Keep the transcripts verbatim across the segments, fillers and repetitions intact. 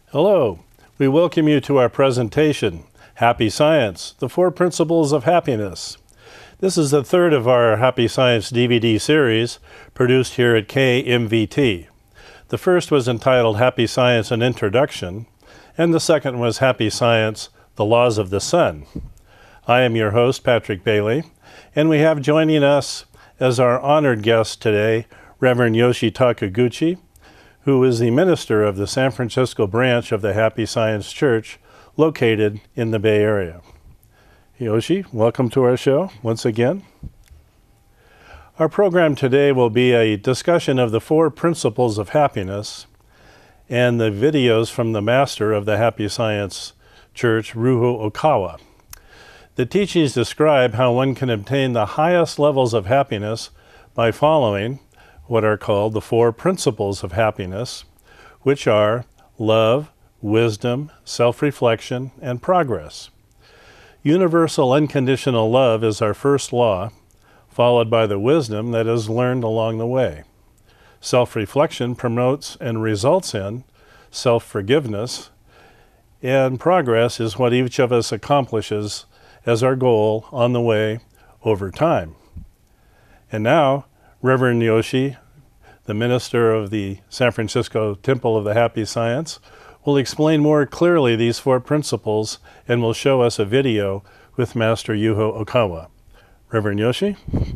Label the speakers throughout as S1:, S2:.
S1: Hello. We welcome you to our presentation, Happy Science, the Four Principles of Happiness. This is the third of our Happy Science D V D series produced here at K M V T. The first was entitled Happy Science, an Introduction, and the second was Happy Science, the Laws of the Sun. I am your host, Patrick Bailey, and we have joining us as our honored guest today, Reverend Yoshi Takaguchi, who is the minister of the San Francisco branch of the Happy Science Church located in the Bay Area. Yoshi, welcome to our show once again. Our program today will be a discussion of the four principles of happiness and the videos from the master of the Happy Science Church, Ruho Okawa. The teachings describe how one can obtain the highest levels of happiness by following what are called the four principles of happiness, which are love, wisdom, self-reflection, and progress. Universal unconditional love is our first law, followed by the wisdom that is learned along the way. Self-reflection promotes and results in self-forgiveness, and progress is what each of us accomplishes as our goal on the way over time. And now, Reverend Yoshi, the minister of the San Francisco Temple of the Happy Science, will explain more clearly these four principles and will show us a video with Master Ruho Okawa. Reverend Yoshi?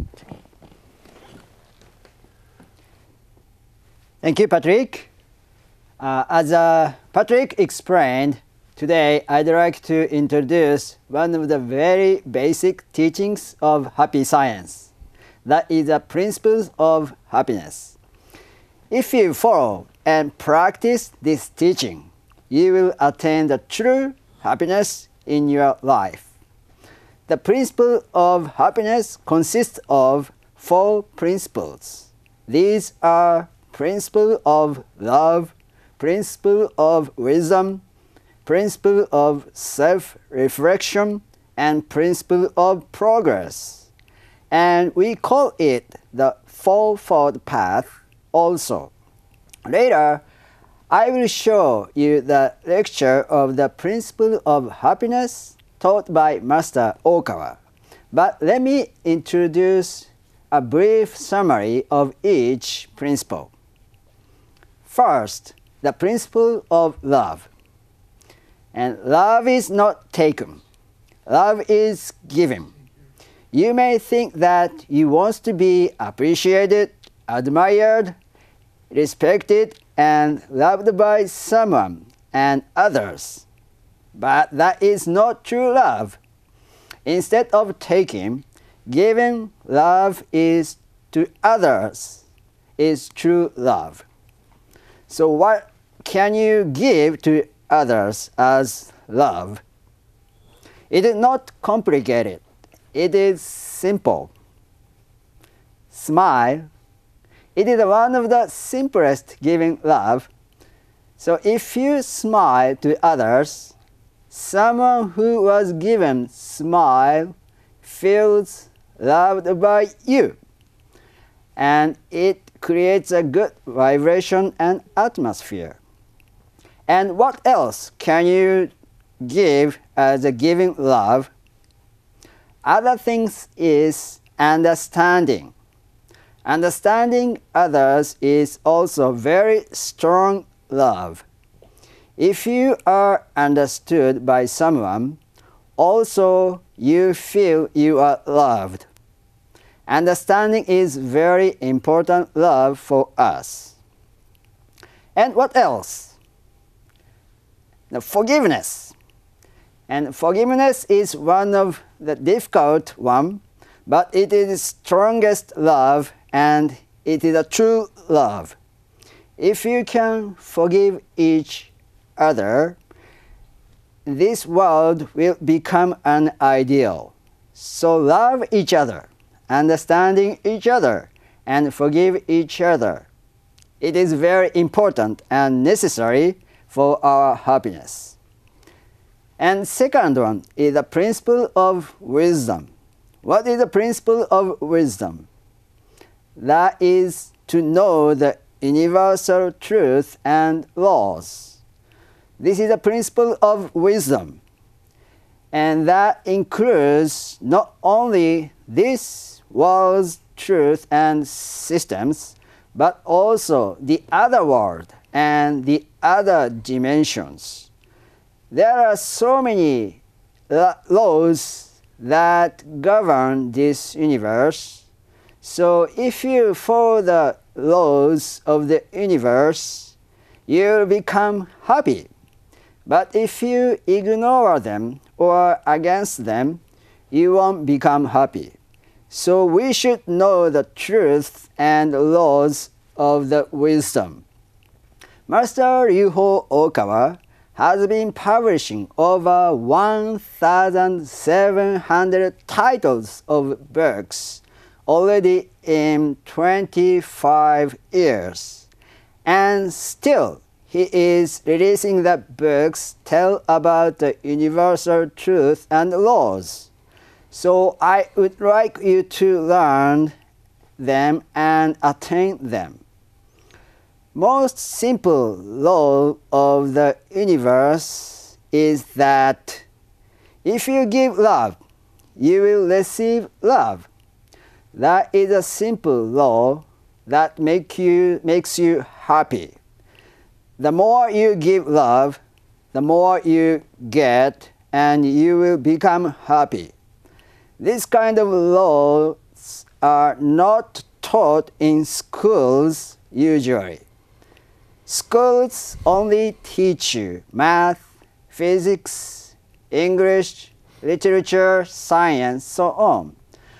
S2: Thank you, Patrick. Uh, as uh, Patrick explained, today I'd like to introduce one of the very basic teachings of Happy Science. That is the principles of happiness. If you follow and practice this teaching, you will attain the true happiness in your life. The principle of happiness consists of four principles. These are principle of love, principle of wisdom, principle of self-reflection, and principle of progress. And we call it the fourfold path also. Later, I will show you the lecture of the principle of happiness taught by Master Okawa. But let me introduce a brief summary of each principle. First, the principle of love. And love is not taken. Love is given. You may think that you want to be appreciated, admired, respected, and loved by someone and others. But that is not true love. Instead of taking, giving love is to others is true love. So what can you give to others as love? It is not complicated. It is simple. Smile. It is one of the simplest giving love. So if you smile to others, someone who was given smile feels loved by you. And it creates a good vibration and atmosphere. And what else can you give as a giving love? Other things is understanding. Understanding others is also very strong love. If you are understood by someone, also you feel you are loved. Understanding is very important love for us. And what else? The forgiveness. And forgiveness is one of the difficult one, but it is the strongest love and it is a true love. If you can forgive each other, this world will become an ideal. So love each other, understanding each other, and forgive each other. It is very important and necessary for our happiness. And second one is the principle of wisdom. What is the principle of wisdom? That is to know the universal truth and laws. This is a principle of wisdom. And that includes not only this world's truth and systems, but also the other world and the other dimensions. There are so many laws that govern this universe. So if you follow the laws of the universe, you'll become happy. But if you ignore them or against them, you won't become happy. So we should know the truth and laws of the wisdom. Master Ryuho Okawa has been publishing over one thousand seven hundred titles of books already in twenty-five years. And still, he is releasing the books tell about the universal truth and laws. So I would like you to learn them and attain them. Most simple law of the universe is that if you give love, you will receive love. That is a simple law that make you, makes you happy. The more you give love, the more you get, and you will become happy. This kind of laws are not taught in schools usually. Schools only teach you math, physics, English, literature, science, so on.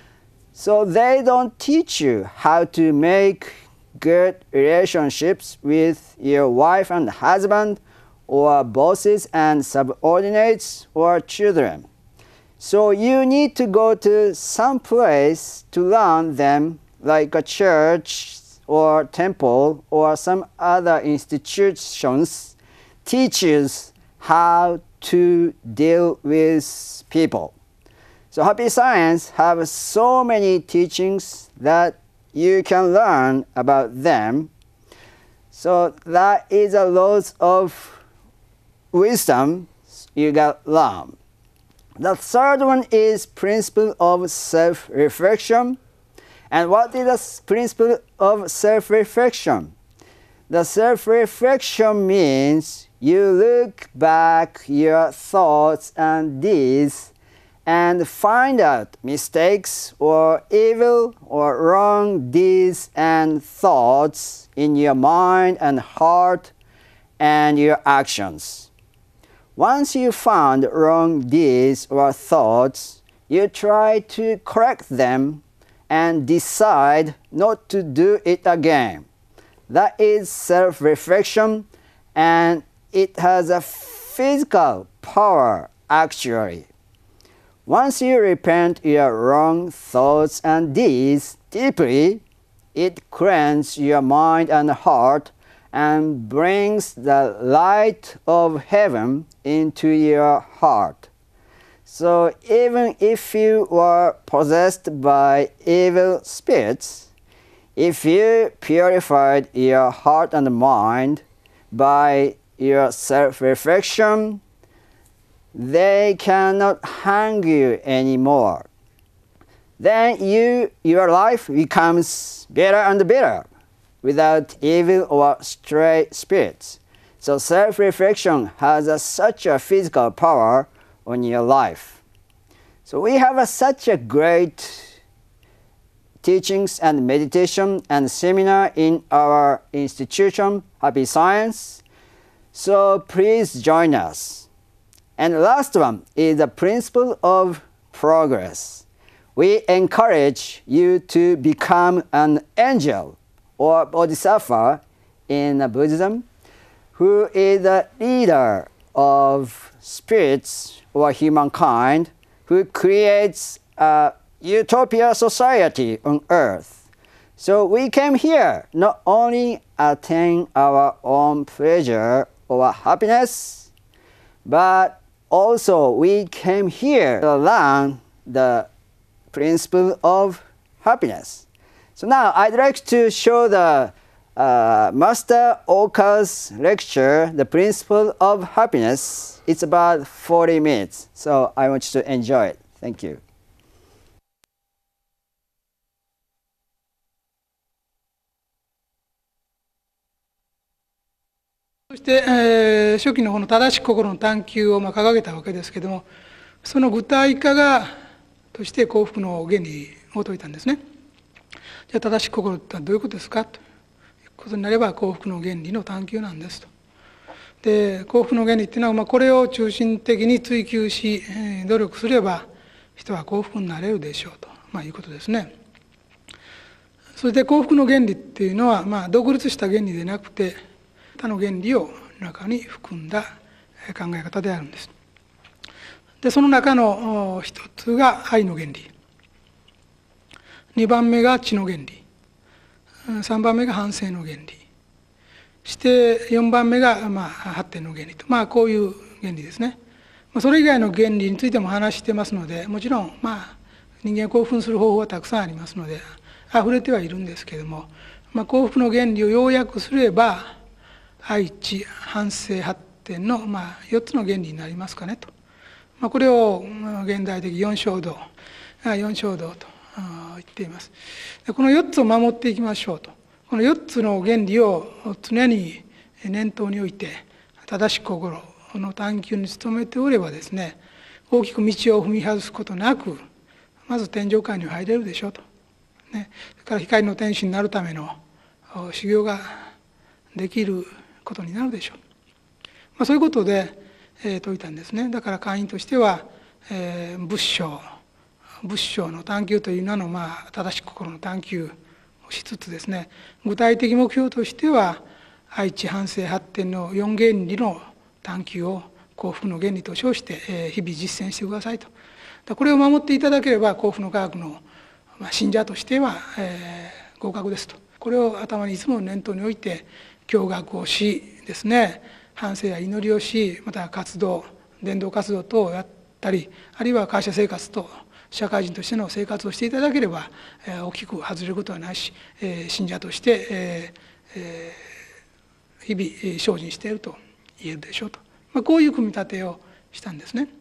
S2: So they don't teach you how to make good relationships with your wife and husband, or bosses and subordinates, or children. So you need to go to some place to learn them, like a church or temple or some other institutions teaches how to deal with people. So Happy Science have so many teachings that you can learn about them. So that is a lot of wisdom you got learn. The third one is principle of self-reflection. And what is the principle of self-reflection? The self-reflection means you look back your thoughts and deeds and find out mistakes or evil or wrong deeds and thoughts in your mind and heart and your actions. Once you found wrong deeds or thoughts, you try to correct them and decide not to do it again. That is self-reflection, and it has a physical power actually. Once you repent your wrong thoughts and deeds deeply, it cleanses your mind and heart and brings the light of heaven into your heart. So even if you were possessed by evil spirits, if you purified your heart and mind by your self-reflection, they cannot harm you anymore. Then you, your life becomes better and better without evil or stray spirits. So self-reflection has a, such a physical power on your life. So we have a, such a great teachings and meditation and seminar in our institution, Happy Science. So please join us. And the last one is the principle of progress. We encourage you to become an angel or bodhisattva in Buddhism, who is the leader of spirits or humankind, who creates a utopia society on earth. So we came here not only attain our own pleasure or happiness, but also we came here to learn the principle of happiness. So now I'd like to show the uh, Master Oka's lecture, The Principle of Happiness. It's about forty minutes, so I want you to enjoy it. Thank you.
S3: そして、えー、初期のこの正しき心の探求をまあ掲げたわけですけれども、その具体化がとして幸福の原理を説いたんですね。じゃあ正しき心ってどういうことですかということになれば、幸福の原理の探求なんですと。で、幸福の原理っていうのは、まあ、これを中心的に追求し、えー、努力すれば人は幸福になれるでしょうと、まあ、いうことですね。そして幸福の原理っていうのは、まあ、独立した原理でなくて他の原理を中に含んだ考え方であるんです。で、その中の一つが愛の原理、二番目が知の原理、三番目が反省の原理、して四番目がまあ発展の原理と、まあこういう原理ですね。それ以外の原理についても話してますので、もちろんまあ人間を興奮する方法はたくさんありますので溢れてはいるんですけれども、まあ、幸福の原理を要約すれば愛知反省発展のまあよっつの原理になりますかねと、まあ、これを現代的四正道四正道と言っています。でこのよっつを守っていきましょうと、このよっつの原理を常に念頭に置いて正しき心の探求に努めておればですね、大きく道を踏み外すことなくまず天上界に入れるでしょうと、ね、それから光の天使になるための修行ができることになるでしょう。まあ、そういう説で、えー、説いたんですね。だから会員としては、えー、仏性仏性の探求という名の、まあ、正しき心の探求をしつつですね、具体的目標としては愛知反省発展の四原理の探求を幸福の原理と称して、えー、日々実践してくださいと。これを守っていただければ幸福の科学の信者としては、えー、合格ですと。これを頭にいつも念頭に置いて教学をしですね、反省や祈りをし、また活動伝道活動等をやったり、あるいは会社生活と社会人としての生活をしていただければ、えー、大きく外れることはないし、えー、信者として、えーえー、日々精進していると言えるでしょうと、まあ、こういう組み立てをしたんですね。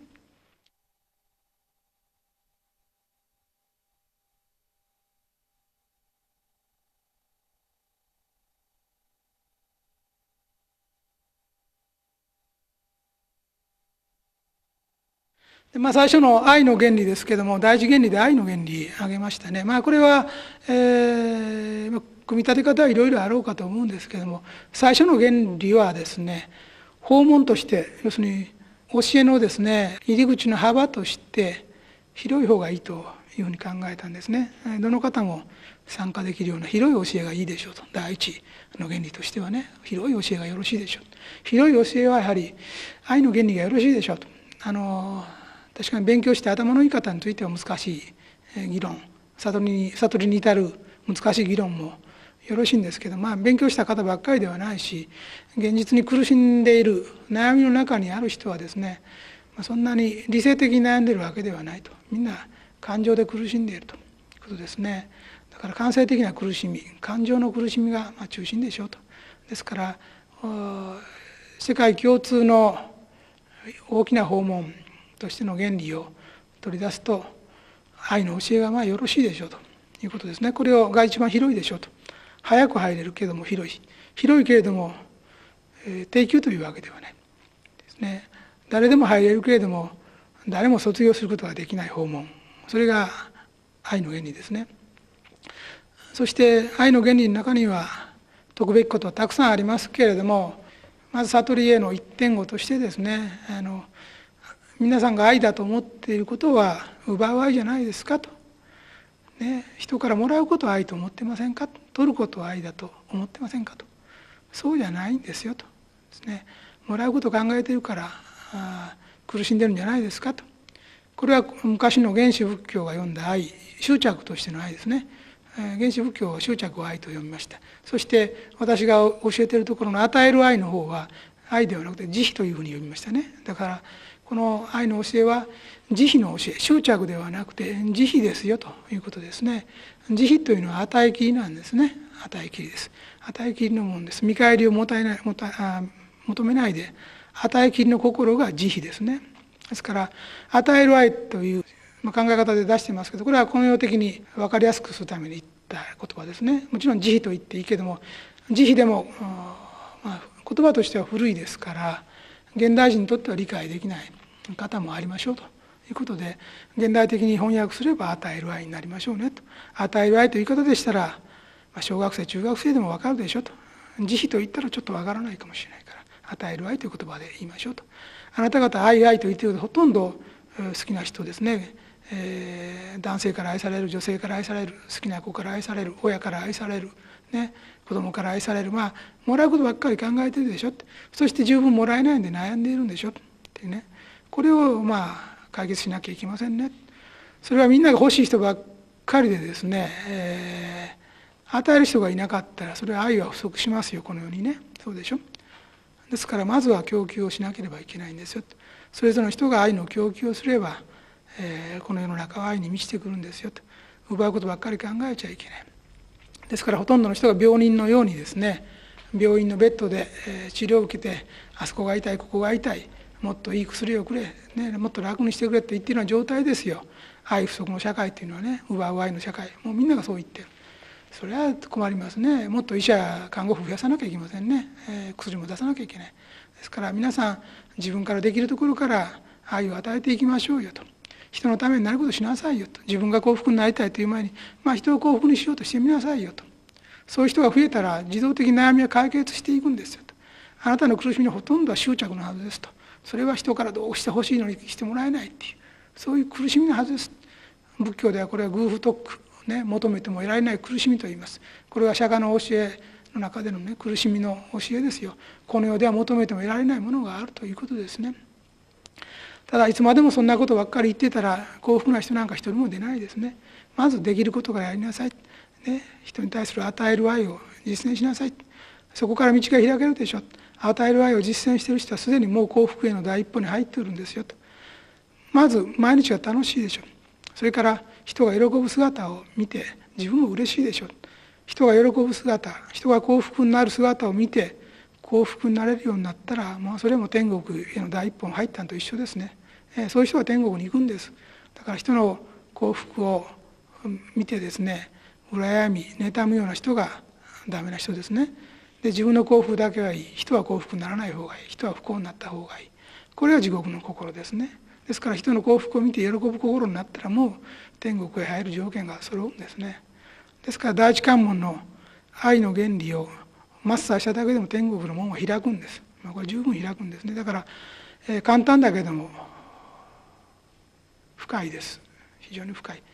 S3: でまあ、最初の愛の原理ですけども、第一原理で愛の原理挙げましたね。まあこれは、えー、組み立て方はいろいろあろうかと思うんですけども、最初の原理はですね、訪問として、要するに教えのですね入り口の幅として広い方がいいというふうに考えたんですね。どの方も参加できるような広い教えがいいでしょうと。第一の原理としてはね、広い教えがよろしいでしょう。広い教えはやはり愛の原理がよろしいでしょうと。あの確かに勉強して頭のいい方については難しい議論、悟りに悟りに至る難しい議論もよろしいんですけど、まあ勉強した方ばっかりではないし、現実に苦しんでいる悩みの中にある人はですね、そんなに理性的に悩んでいるわけではないと。みんな感情で苦しんでいるということですね。だから感性的な苦しみ、感情の苦しみが中心でしょうと。ですから世界共通の大きな訪問としての原理を取り出すと、愛の教えがまあよろしいでしょうということですね。これが一番広いでしょうと。早く入れるけれども広い、広いけれども、えー、定休というわけではないですね。誰でも入れるけれども誰も卒業することができない訪問、それが愛の原理ですね。そして愛の原理の中には説くべきことはたくさんありますけれども、まず悟りへの一点語としてですね、あの皆さんが愛だと思っていることは奪う愛じゃないですかと、ね、人からもらうことは愛と思ってませんかと、取ることは愛だと思ってませんかと、そうじゃないんですよとですね、もらうことを考えているからあ苦しんでるんじゃないですかと。これは昔の原始仏教が読んだ愛、執着としての愛ですね。原始仏教は執着を愛と読みました。そして私が教えているところの与える愛の方は愛ではなくて慈悲というふうに読みましたね。だからこの愛の教えは慈悲の教え、執着ではなくて慈悲ですよということですね。慈悲というのは与えきりなんですね。与えきりです。 与えきりのものです。見返りをもたえないもたあ求めないで、与えきりの心が慈悲ですね。ですから与える愛という考え方で出してますけど、これは根源的に分かりやすくするために言った言葉ですね。もちろん慈悲と言っていいけども、慈悲でも、まあ、言葉としては古いですから現代人にとっては理解できない方もありましょうということで、現代的に翻訳すれば与える愛になりましょうねと。与える愛という言い方でしたら、まあ、小学生中学生でも分かるでしょと。慈悲と言ったらちょっと分からないかもしれないから与える愛という言葉で言いましょうと。あなた方愛愛と言っているとほとんど好きな人ですね、えー、男性から愛される、女性から愛される、好きな子から愛される、親から愛される、ね、子供から愛される、まあもらうことばっかり考えてるでしょって。そして十分もらえないんで悩んでいるんでしょってね。これをまあ解決しなきゃいけませんね。それはみんなが欲しい人ばっかりでですね、えー、与える人がいなかったらそれは愛は不足しますよ、この世にね。そうでしょ。ですからまずは供給をしなければいけないんですよ。それぞれの人が愛の供給をすれば、えー、この世の中は愛に満ちてくるんですよと。奪うことばっかり考えちゃいけない。ですからほとんどの人が病人のようにですね、病院のベッドで治療を受けて、あそこが痛いここが痛い、もっといい薬をくれ、ね、もっと楽にしてくれって言っているような状態ですよ。愛不足の社会っていうのはね、奪う愛の社会、もうみんながそう言ってる。それは困りますね。もっと医者看護婦増やさなきゃいけませんね、えー、薬も出さなきゃいけない。ですから皆さん自分からできるところから愛を与えていきましょうよと。人のためになることをしなさいよと。自分が幸福になりたいという前に、まあ、人を幸福にしようとしてみなさいよと。そういう人が増えたら自動的に悩みは解決していくんですよと。あなたの苦しみのほとんどは執着のはずですと。それは人からどうしてほしいのにしてもらえないっていう、そういう苦しみのはずです。仏教ではこれは偶不特苦、ね、求めても得られない苦しみと言います。これは釈迦の教えの中での、ね、苦しみの教えですよ。この世では求めても得られないものがあるということですね。ただいつまでもそんなことばっかり言ってたら幸福な人なんか一人も出ないですね。まずできることからやりなさい、ね、人に対する与える愛を実践しなさい。そこから道が開けるでしょ。与える愛を実践している人はすでにもう幸福への第一歩に入っているんですよと。まず毎日が楽しいでしょ。それから人が喜ぶ姿を見て自分も嬉しいでしょ。人が喜ぶ姿、人が幸福になる姿を見て幸福になれるようになったら、まあ、それも天国への第一歩に入ったのと一緒ですね。えー、そういう人は天国に行くんです。だから人の幸福を見てですね、羨み妬むような人がダメな人ですね。で自分の幸福だけはいい、人は幸福にならない方がいい、人は不幸になった方がいい、これは地獄の心ですね。ですから人の幸福を見て喜ぶ心になったらもう天国へ入る条件が揃うんですね。ですから第一関門の愛の原理をマスターしただけでも天国の門は開くんです。まあ、これ十分開くんですね。だから、えー、簡単だけども深いです。非常に深い。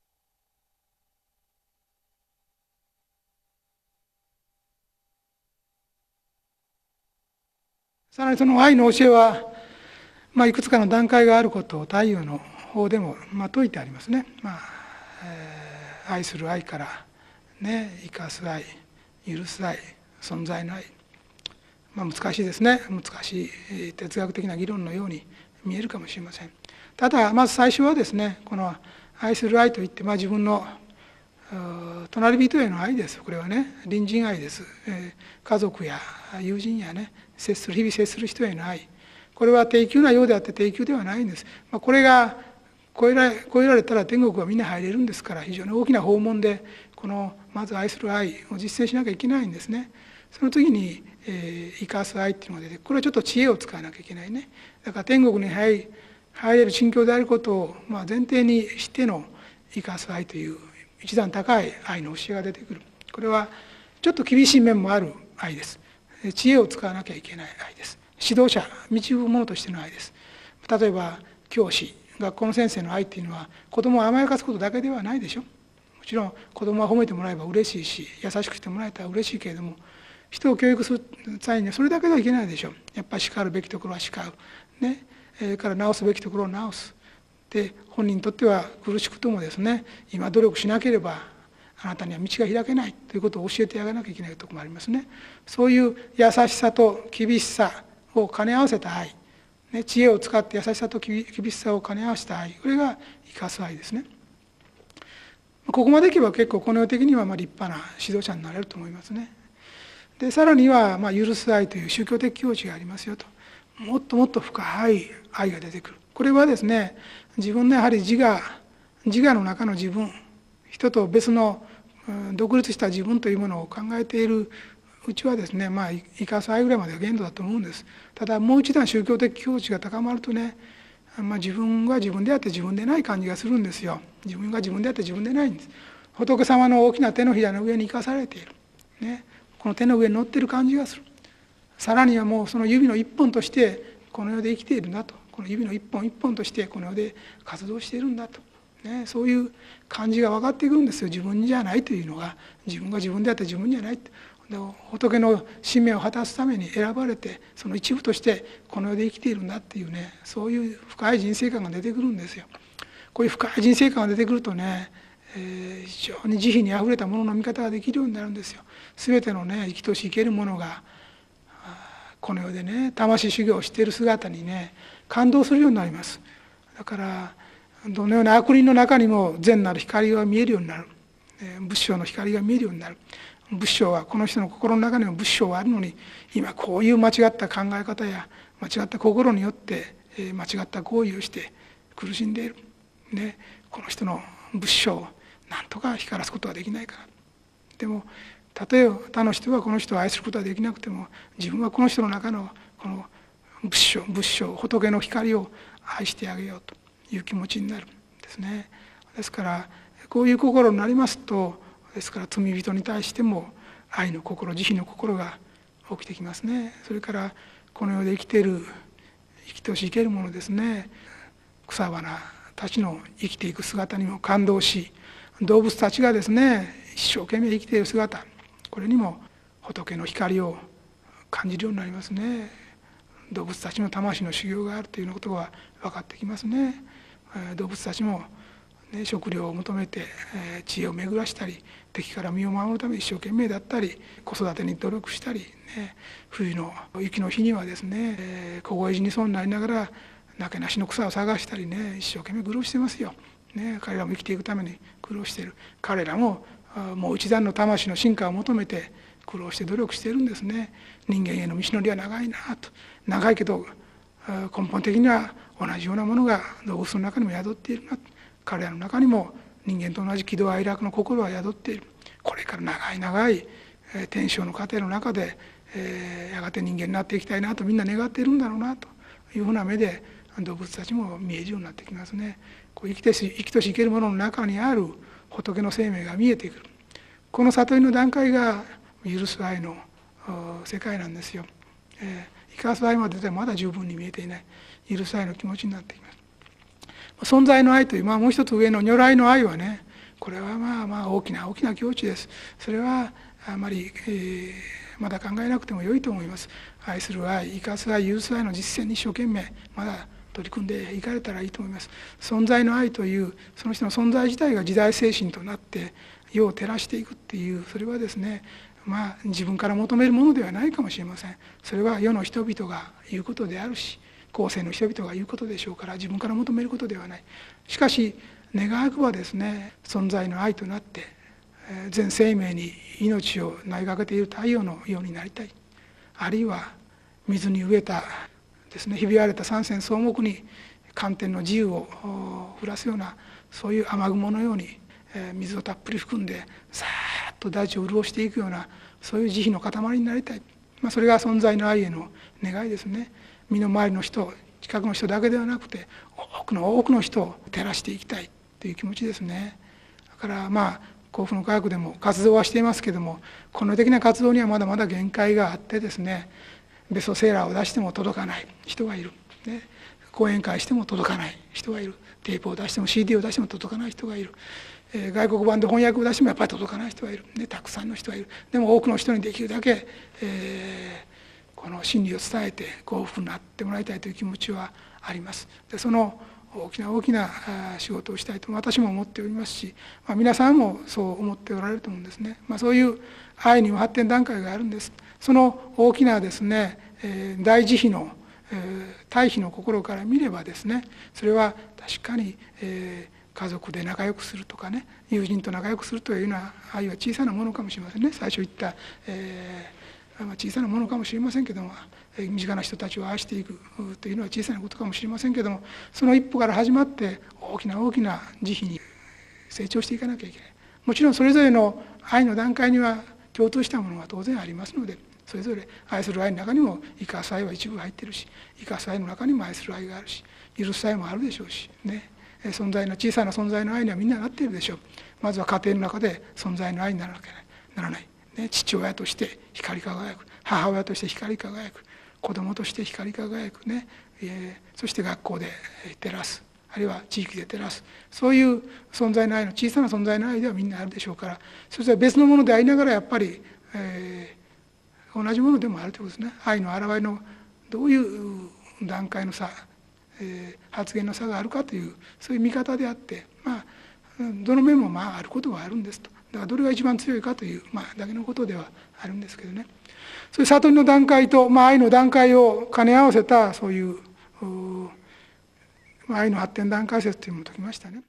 S3: さらにその愛の教えは、まあ、いくつかの段階があることを太陽の方でも、まあ、説いてありますね。まあえー、愛する愛から、ね、生かす愛、許す愛、存在の愛、まあ、難しいですね。難しい哲学的な議論のように見えるかもしれません。ただまず最初はですね、この愛する愛といって、まあ、自分の隣人への愛です。これはね、隣人愛です。えー、家族や友人やね、接する日々接する人への愛、これは低級なようであって低級ではないんです。まあ、これが超えられ、超えられたら天国はみんな入れるんですから、非常に大きな訪問でこのまず愛する愛を実践しなきゃいけないんですね。その次に、えー、生かす愛っていうのが出て、これはちょっと知恵を使わなきゃいけないね。だから天国に入り入れる心境であることを、まあ、前提にしての生かす愛という一段高い愛の教えが出てくる。これはちょっと厳しい面もある愛です。知恵を使わなきゃいけない愛です。指導者、導く者としての愛です。例えば教師、学校の先生の愛っていうのは子供を甘やかすことだけではないでしょ。もちろん子供は褒めてもらえば嬉しいし、優しくしてもらえたら嬉しいけれども、人を教育する際にはそれだけではいけないでしょ。やっぱり叱るべきところは叱る、ね、それから直すべきところを直す。で本人にとっては苦しくともですね、今努力しなければあなたには道が開けないということを教えてあげなきゃいけないところもありますね。そういう優しさと厳しさを兼ね合わせた愛、ね、知恵を使って優しさと厳しさを兼ね合わせた愛、これが生かす愛ですね。ここまでいけば結構この世的にはまあ立派な指導者になれると思いますね。 でさらには、まあ、許す愛という宗教的境地がありますよと。もっともっと深い愛が出てくる。これはですね、自分のやはり自我自我の中の自分、人と別の独立した自分というものを考えているうちはですね、まあ生かす愛ぐらいまでが限度だと思うんです。ただもう一段宗教的境地が高まるとね、まあ、自分は自分であって自分でない感じがするんですよ。自分が自分であって自分でないんです。仏様の大きな手のひらの上に生かされている、ね、この手の上に乗っている感じがする。さらにはもうその指の一本としてこの世で生きているんだと、この指の一本一本としてこの世で活動しているんだと、ね、そういう感じが分かってくるんですよ。自分じゃないというのが、自分が自分であって自分じゃないって。仏の使命を果たすために選ばれて、その一部としてこの世で生きているんだっていうね、そういう深い人生観が出てくるんですよ。こういう深い人生観が出てくるとね、えー、非常に慈悲にあふれたものの見方ができるようになるんですよ。全てのね、生きとし生けるものがこの世でね、魂修行をしている姿にね、感動するようになります。だからどのような悪人の中にも善なる光が見えるようになる、えー、仏性の光が見えるようになる。仏性は、この人の心の中にも仏性はあるのに、今こういう間違った考え方や間違った心によって間違った行為をして苦しんでいる、ね、この人の仏性を何とか光らすことはできないかな。でもたとえ他の人はこの人を愛することはできなくても、自分はこの人の中のこの仏性仏性仏の光を愛してあげようという気持ちになるんですね。ですからこういう心になりますと、ですから罪人に対しても愛の心、慈悲の心が起きてきますね。それからこの世で生きている生きとし生けるものですね、草花たちの生きていく姿にも感動し、動物たちがですね一生懸命生きている姿、これにも仏の光を感じるようになりますね。動物たちの魂の修行があるというようなことが分かってきますね。動物たちもね、食料を求めて、えー、知恵を巡らしたり、敵から身を守るために一生懸命だったり、子育てに努力したり、ね、冬の雪の日にはですね、えー、凍え死にそうになりながらなけなしの草を探したりね、一生懸命苦労してますよ、ね、彼らも生きていくために苦労している。彼らももう一段の魂の進化を求めて苦労して努力しているんですね。人間への道のりは長いなと。長いけど根本的には同じようなものが動物の中にも宿っているなと。彼らの中にも人間と同じ喜怒哀楽の心は宿っている。これから長い長い天正の過程の中で、えー、やがて人間になっていきたいなとみんな願っているんだろうなというふうな目で動物たちも見えるようになってきますね。こう生きてし生きとし生けるものの中にある仏の生命が見えてくる。この悟りの段階が許す愛の世界なんですよ。えー、生かす愛まででまだ十分に見えていない許す愛の気持ちになってきます。存在の愛という、まあ、もう一つ上の如来の愛はね、これはまあまあ大きな大きな境地です。それはあまり、えー、まだ考えなくても良いと思います。愛する愛、生かす愛、許す愛の実践に一生懸命まだ取り組んでいかれたらいいと思います。存在の愛というその人の存在自体が時代精神となって世を照らしていくっていう、それはですね、まあ自分から求めるものではないかもしれません。それは世の人々が言うことであるし、後世の人々が言うことでしょうから、自分から求めることではない。しかし願わくばですね、存在の愛となって全生命に命を投げかけている太陽のようになりたい。あるいは水に飢えたですね、ひび割れた三千草木に寒天の自由を降らすような、そういう雨雲のように水をたっぷり含んでさーっと大地を潤していくような、そういう慈悲の塊になりたい。まあ、それが存在の愛への願いですね。身の回りの人、近くの人だけではなくて多くの多くの人を照らしていきたいという気持ちですね。だからまあ幸福の科学でも活動はしていますけれども、この的な活動にはまだまだ限界があってですね、ベストセーラーを出しても届かない人がいる、ね、講演会しても届かない人がいる、テープを出しても シーディー を出しても届かない人がいる、えー、外国版で翻訳を出してもやっぱり届かない人がいる、ね、たくさんの人がいる。でも多くの人にできるだけ、えーこの真理を伝えて幸福になってもらいたいという気持ちはあります。でその大きな大きな仕事をしたいと私も思っておりますし、まあ、皆さんもそう思っておられると思うんですね。まあ、そういう愛にも発展段階があるんです。その大きなですね、えー、大慈悲の、えー、大悲の心から見ればですね、それは確かに、えー、家族で仲良くするとかね、友人と仲良くするというような愛は小さなものかもしれませんね。最初言った、えー小さなものかもしれませんけども、身近な人たちを愛していくというのは小さなことかもしれませんけども、その一歩から始まって大きな大きな慈悲に成長していかなきゃいけない。もちろんそれぞれの愛の段階には共通したものが当然ありますので、それぞれ愛する愛の中にも生かす愛は一部入ってるし、生かす愛の中にも愛する愛があるし、許す愛もあるでしょうしね、存在の小さな存在の愛にはみんななっているでしょう。まずは家庭の中で存在の愛にならなきゃならない、ね、父親として光り輝く、母親として光り輝く、子供として光り輝くね、えー、そして学校で照らす、あるいは地域で照らす、そういう存在の愛の小さな存在の愛ではみんなあるでしょうから、それは別のものでありながらやっぱり、えー、同じものでもあるということですね。愛の表れのどういう段階の差、えー、発言の差があるかというそういう見方であって、まあどの面もまああることはあるんですと。だからどれが一番強いかという、まあ、だけのことではあるんですけどね。そういう悟りの段階と、まあ、愛の段階を兼ね合わせたそういう愛の発展段階説というのも説きましたね。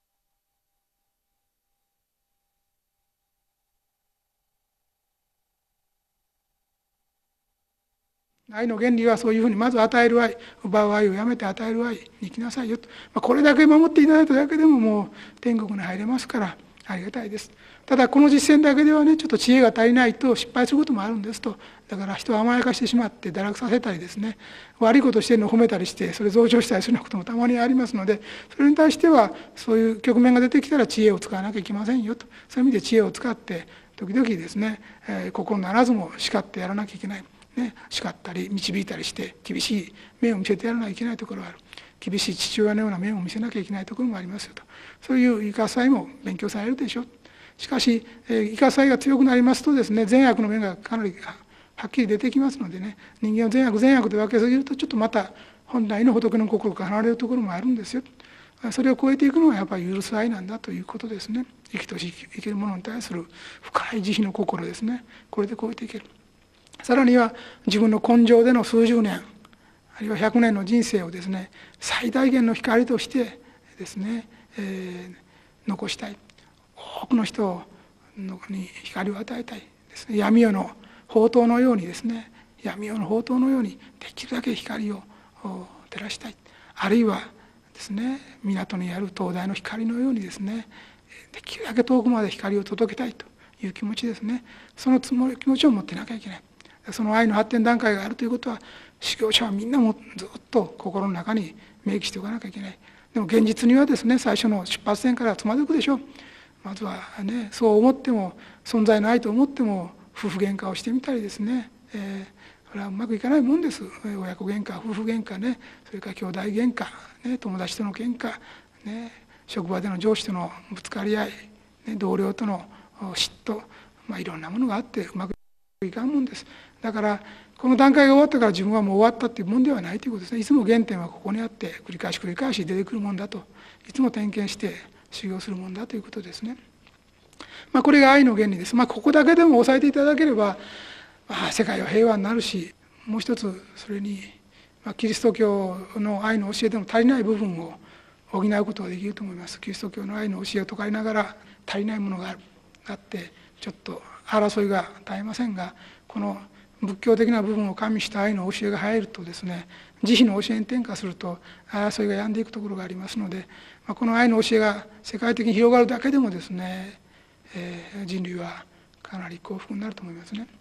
S3: 愛の原理はそういうふうにまず与える愛、奪う愛をやめて与える愛に生きなさいよと、まあ、これだけ守っていただいただけでももう天国に入れますからありがたいです。ただこの実践だけではね、ちょっと知恵が足りないと失敗することもあるんですと。だから人を甘やかしてしまって堕落させたりですね、悪いことしてるのを褒めたりしてそれ増長したりするようなこともたまにありますので、それに対してはそういう局面が出てきたら知恵を使わなきゃいけませんよと。そういう意味で知恵を使って時々ですね、えー、心ならずも叱ってやらなきゃいけない、ね、叱ったり導いたりして厳しい面を見せてやらなきゃいけないところがある。厳しい父親のような面を見せなきゃいけないところもありますよと。そういう生かす愛も勉強されるでしょう。しかし、えー、生かす愛が強くなりますとですね、善悪の面がかなりはっきり出てきますのでね、人間を善悪善悪で分けすぎるとちょっとまた本来の仏の心から離れるところもあるんですよ。それを超えていくのはやっぱり許す愛なんだということですね。生きとし生きる者に対する深い慈悲の心ですね。これで超えていける。さらには自分の根性での数十年あるいはひゃくねんの人生をですね、最大限の光としてですね、えー、残したい。多くの人に光を与えたいですね。闇夜の宝刀のようにですね、闇夜の宝刀のようにできるだけ光を照らしたい。あるいはですね、港にある灯台の光のようにですね、できるだけ遠くまで光を届けたいという気持ちですね。そのつもり気持ちを持ってなきゃいけない。その愛の発展段階があるということは修行者はみんなもずっと心の中に明記しておかなきゃいけない。でも現実にはですね、最初の出発点からつまずくでしょう。まずはね、そう思っても存在ないと思っても夫婦喧嘩をしてみたりですね、えー、それはうまくいかないもんです。親子喧嘩、夫婦喧嘩ね、それから兄弟喧嘩、ね、友達との喧嘩、ね、職場での上司とのぶつかり合い、ね、同僚との嫉妬、まあ、いろんなものがあってうまくいかんもんです。だからこの段階が終わったから自分はもう終わったっていうもんではないということですね。いつも原点はここにあって繰り返し繰り返し出てくるもんだと、いつも点検して修行するもんだということですね。まあ、これが愛の原理です。まあ、ここだけでも押さえていただければ、まあ、世界は平和になるし、もう一つそれに、まあ、キリスト教の愛の教えでも足りない部分を補うことができると思います。キリスト教の愛の教えを説かれながら足りないものがあってちょっと争いが絶えませんが、この仏教的な部分を加味した愛の教えが入るとですね、慈悲の教えに転化すると争いが止んでいくところがありますので、まあ、この愛の教えが世界的に広がるだけでもですね、えー、人類はかなり幸福になると思いますね。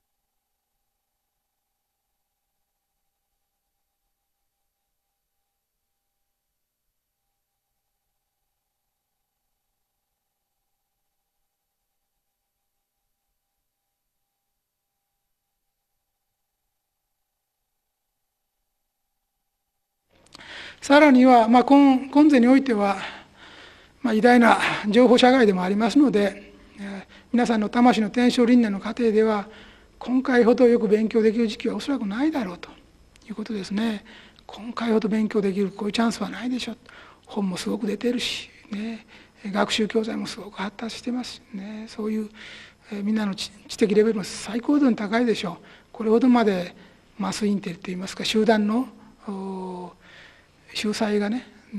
S3: さらには、まあ、今今世においては、まあ、偉大な情報社会でもありますので、皆さんの魂の転生輪廻の過程では今回ほどよく勉強できる時期はおそらくないだろうということですね。今回ほど勉強できるこういうチャンスはないでしょう。本もすごく出てるし、ね、学習教材もすごく発達してますし、ね、そういう、えー、みんなの知的レベルも最高度に高いでしょう。これほどまでマスインテリといいますか、集団の秀才がね、うん、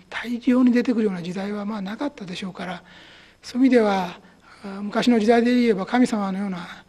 S3: 大量に出てくるような時代はまあなかったでしょうから、そういう意味では昔の時代で言えば神様のような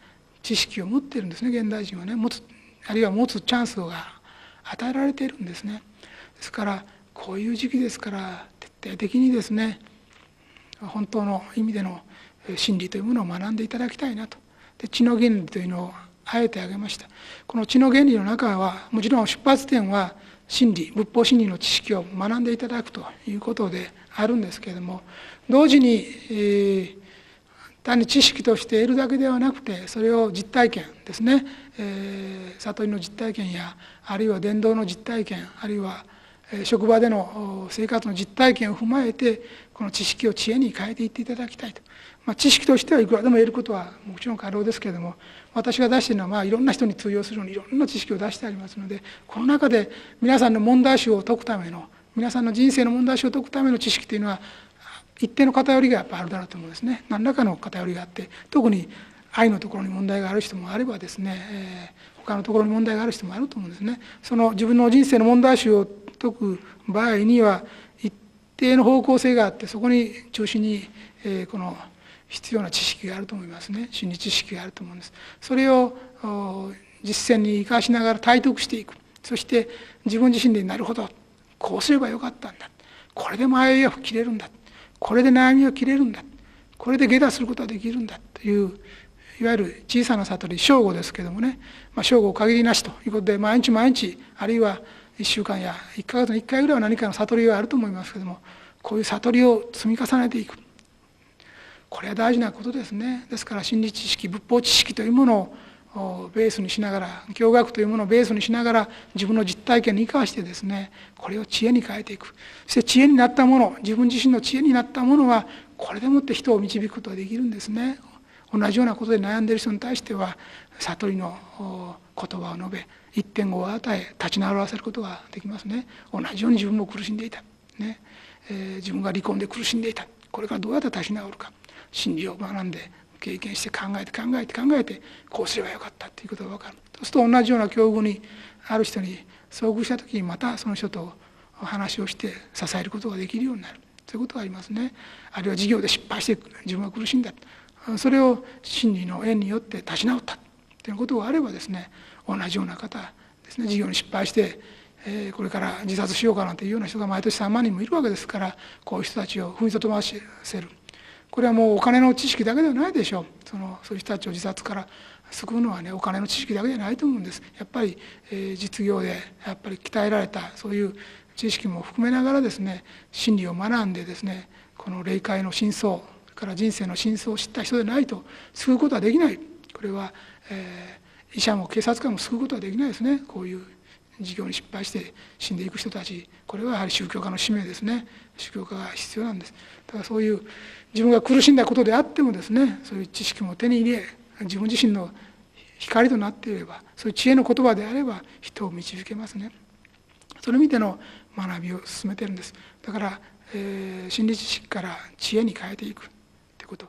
S3: 知識を持っているんですね。現代人はね、持つ、あるいは持つチャンスが与えられているんですね。ですからこういう時期ですから、徹底的にですね、本当の意味での真理というものを学んでいただきたいなと。で、知の原理というのをあえて挙げました。この知の原理の中は、もちろん出発点は真理、仏法真理の知識を学んでいただくということであるんですけれども、同時に、えー、単に知識として得るだけではなくて、それを実体験ですね、えー、悟りの実体験や、あるいは伝道の実体験、あるいは職場での生活の実体験を踏まえて、この知識を知恵に変えていっていただきたいと。まあ、知識としてはいくらでも得ることはもちろん可能ですけれども、私が出しているのは、まあいろんな人に通用するようにいろんな知識を出してありますので、この中で皆さんの問題集を解くための、皆さんの人生の問題集を解くための知識というのは、一定の偏りがやっぱあるだろうと思うんですね。何らかの偏りがあって、特に愛のところに問題がある人もあればですね、えー、他のところに問題がある人もあると思うんですね。その自分の人生の問題集を解く場合には一定の方向性があって、そこに中心に、えー、この必要な知識があると思いますね。真理知識があると思うんです。それを実践に生かしながら体得していく。そして自分自身で、なるほど、こうすればよかったんだ、これで迷いは切れるんだ、これで悩みは切れるんだ、これで下脱することができるんだという、いわゆる小さな悟り、正悟ですけどもね、まあ、正悟限りなしということで、毎日毎日、あるいはいっしゅうかんやいっかげつにいっかいぐらいは何かの悟りがあると思いますけども、こういう悟りを積み重ねていく、これは大事なことですね。ですから真理知識、仏法知識というものをベースにしながら、教学というものをベースにしながら、自分の実体験に生かしてですね、これを知恵に変えていく。そして知恵になったもの、自分自身の知恵になったものは、これでもって人を導くことができるんですね。同じようなことで悩んでいる人に対しては、悟りの言葉を述べ、一点語を与え、立ち直らせることができますね。同じように自分も苦しんでいた、ねえー、自分が離婚で苦しんでいた、これからどうやって立ち直るか、真理を学んで経験して考えて考えて考えて、こうすればよかったということが分かる。そうすると同じような境遇にある人に遭遇した時に、またその人と話をして支えることができるようになる、そういうことがありますね。あるいは事業で失敗して自分は苦しんだ、それを真理の縁によって立ち直ったということがあればですね、同じような方ですね、事業に失敗して、えー、これから自殺しようかなんていうような人が毎年さんまんにんもいるわけですから、こういう人たちを踏みとどまらせる、これはもうお金の知識だけではないでしょう。そのそういう人たちを自殺から救うのはね、お金の知識だけじゃないと思うんです。やっぱり、えー、実業でやっぱり鍛えられたそういう知識も含めながらですね、真理を学んでですね、この霊界の真相、それから人生の真相を知った人でないと救うことはできない。これは、えー、医者も警察官も救うことはできないですね。こういう事業に失敗して死んでいく人たち、これはやはり宗教家の使命ですね。宗教家が必要なんです。だからそういう自分が苦しんだことであってもですね、そういう知識も手に入れ、自分自身の光となっていれば、そういう知恵の言葉であれば人を導けますね。その意味での学びを進めているんです。だから、えー、真理知識から知恵に変えていくということ。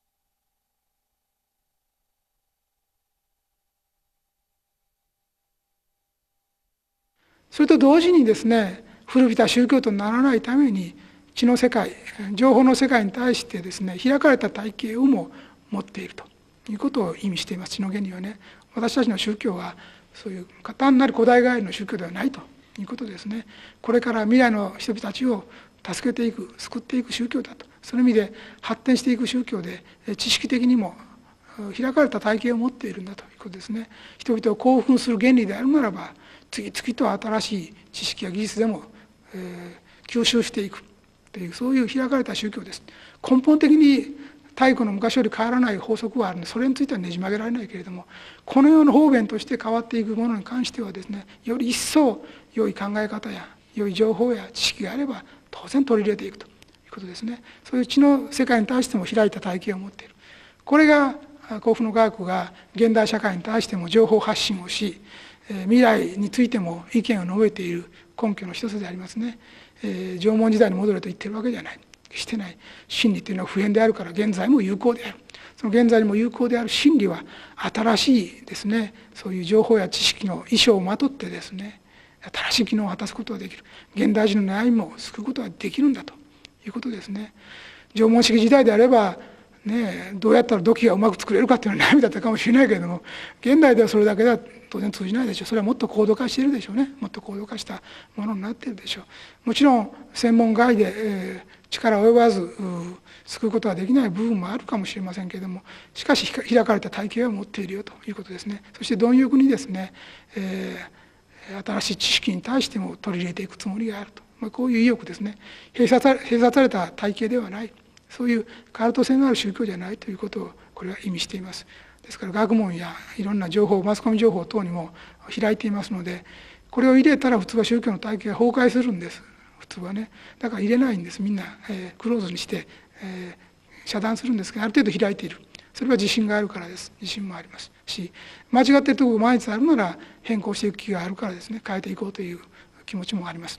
S3: それと同時にですね、古びた宗教とならないために、知の世界、情報の世界に対してですね、開かれた体系をも持っているということを意味しています。知の原理はね、私たちの宗教はそういう単なる古代外の宗教ではないということですね。これから未来の人々たちを助けていく、救っていく宗教だと。その意味で発展していく宗教で、知識的にも開かれた体系を持っているんだということですね。人々を興奮する原理であるならば、次々と新しい知識や技術でも、えー、吸収していくという、そういう開かれた宗教です。根本的に太古の昔より変わらない法則はあるので、それについてはねじ曲げられないけれども、このような方便として変わっていくものに関してはですね、より一層良い考え方や良い情報や知識があれば当然取り入れていくということですね。そういう知の世界に対しても開いた体系を持っている。これが幸福の科学が現代社会に対しても情報発信をし、未来についても意見を述べている根拠の一つでありますね。えー、縄文時代に戻れと言ってるわけじゃない。してない。真理というのは普遍であるから現在も有効である。その現在にも有効である真理は新しいですね、そういう情報や知識の衣装をまとってですね、新しい機能を果たすことができる。現代人の悩みも救うことができるんだということですね。縄文式時代であればね、どうやったら土器がうまく作れるかっていうのは悩みだったかもしれないけれども、現代ではそれだけでは当然通じないでしょう。それはもっと高度化しているでしょうね。もっと高度化したものになっているでしょう。もちろん専門外で、えー、力及ばず救うことができない部分もあるかもしれませんけれども、しかし開かれた体系は持っているよということですね。そして貪欲にですね、えー、新しい知識に対しても取り入れていくつもりがあると、まあ、こういう意欲ですね。閉鎖され、閉鎖された体系ではない、そういうカルト性のある宗教じゃないということをこれは意味しています。ですから学問やいろんな情報、マスコミ情報等にも開いていますので、これを入れたら普通は宗教の体系が崩壊するんです。普通はね。だから入れないんです。みんな、えー、クローズにして、えー、遮断するんですけど、ある程度開いている。それは自信があるからです。自信もありますし、間違っているところが毎日あるなら変更していく気があるからですね、変えていこうという気持ちもあります。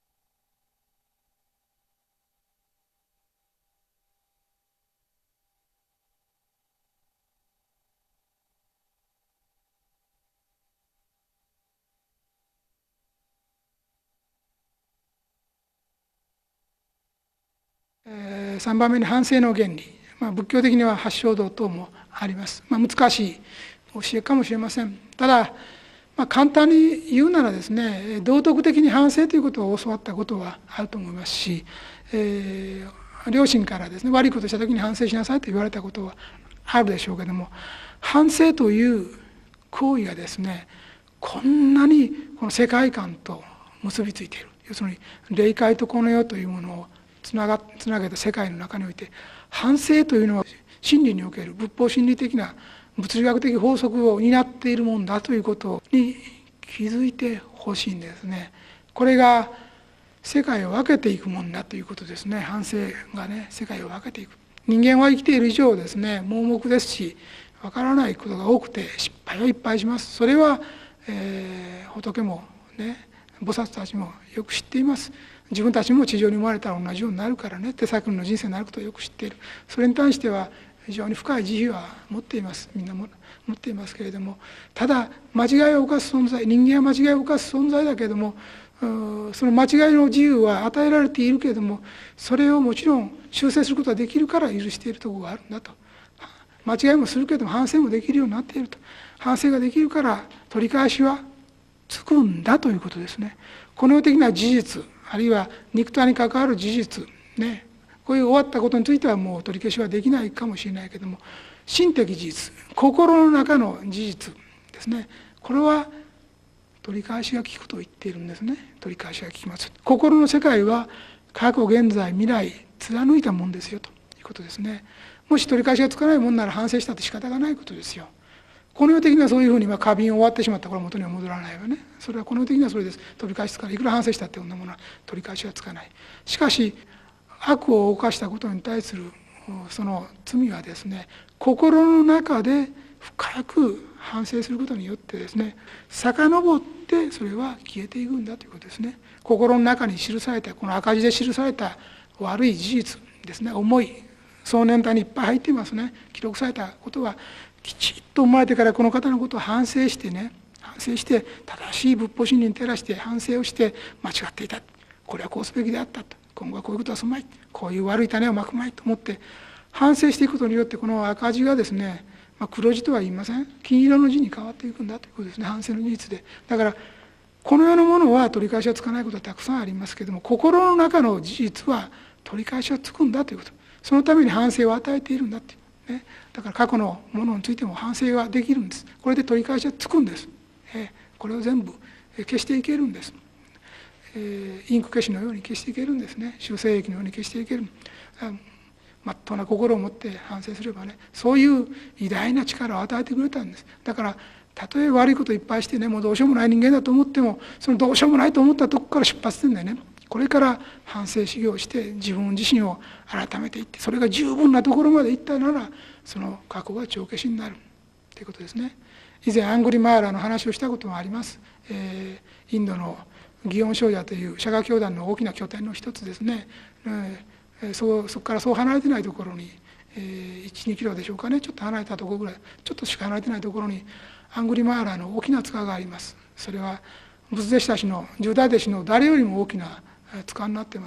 S3: さんばんめに反省の原理、まあ、仏教的には八正道等もあります。まあ、難しい教えかもしれません。ただ、まあ、簡単に言うならですね、道徳的に反省ということを教わったことはあると思いますし、えー、両親からですね、悪いことをした時に反省しなさいと言われたことはあるでしょうけども、反省という行為がですね、こんなにこの世界観と結びついている、要するに霊界とこの世というものをつながつなげた世界の中において、反省というのは真理における仏法真理的な物理学的法則を担っているもんだということに気づいてほしいんですね。これが世界を分けていくもんだということですね。反省がね、世界を分けていく。人間は生きている以上ですね、盲目ですし、分からないことが多くて失敗はいっぱいします。それは、えー、仏もね、菩薩たちもよく知っています。自分たちも地上に生まれたら同じようになるからね、手先の人生になることをよく知っている。それに対しては非常に深い慈悲は持っています。みんなも持っていますけれども、ただ間違いを犯す存在、人間は間違いを犯す存在だけれども、その間違いの自由は与えられているけれども、それをもちろん修正することができるから許しているところがあるんだと。間違いもするけれども反省もできるようになっていると。反省ができるから取り返しはつくんだということですね。この世的な事実、あるいは肉体に関わる事実ね、こういう終わったことについてはもう取り消しはできないかもしれないけども、心的事実、心の中の事実ですね、これは取り返しが効くと言っているんですね。取り返しが効きます。心の世界は過去現在未来貫いたもんですよということですね。もし取り返しがつかないもんなら反省したって仕方がないことですよ。この世的にはそういうふうに過敏を終わってしまったから元には戻らないわね。それはこの世的にはそれです。取り返しつかない。いくら反省したってこんなものは取り返しはつかない。しかし悪を犯したことに対するその罪はですね、心の中で深く反省することによってですね、遡ってそれは消えていくんだということですね。心の中に記された、この赤字で記された悪い事実ですね、思い、想念体にいっぱい入っていますね。記録されたことはきちっと生まれてからこの方のことを反省してね、反省して正しい仏法真理に照らして反省をして間違っていた、これはこうすべきであったと、今後はこういうことはすまい、こういう悪い種をまくまいと思って反省していくことによって、この赤字がですね、まあ、黒字とは言いません、金色の字に変わっていくんだということですね。反省の事実で。だからこの世のものは取り返しはつかないことはたくさんありますけれども、心の中の事実は取り返しはつくんだということ、そのために反省を与えているんだっていうね。だから過去のものについても反省ができるんです。これで取り返しはつくんです。えこれを全部消していけるんです。えー、インク消しのように消していけるんですね。修正液のように消していける。まっとうな心を持って反省すればね、そういう偉大な力を与えてくれたんです。だからたとえ悪いこといっぱいしてね、もうどうしようもない人間だと思っても、そのどうしようもないと思ったとこから出発してんだよね。これから反省修行して自分自身を改めていって、それが十分なところまでいったなら、その過去が帳消しになるということですね。以前アングリマーラの話をしたこともあります。えー、インドの祇園精舎という釈迦教団の大きな拠点の一つですね。えー、そうそこからそう離れてないところに、えー、いち、にキロでしょうかね、ちょっと離れたところぐらい、ちょっとしか離れてないところにアングリマーラの大きな塚があります。それは仏弟子たちの十大弟子の誰よりも大きな塚になっています。